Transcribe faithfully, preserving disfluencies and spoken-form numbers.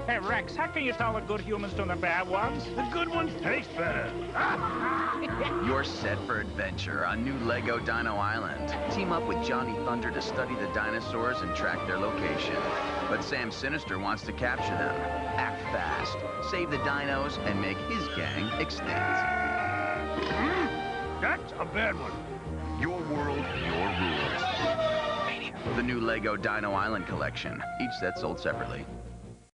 Hey, Rex, how can you tell the good humans from the bad ones? The good ones taste better. You're set for adventure on new Lego Dino Island. Team up with Johnny Thunder to study the dinosaurs and track their location. But Sam Sinister wants to capture them. Act fast, save the dinos, and make his gang extinct. That's a bad one. Your world, your rules. The new Lego Dino Island collection. Each set sold separately.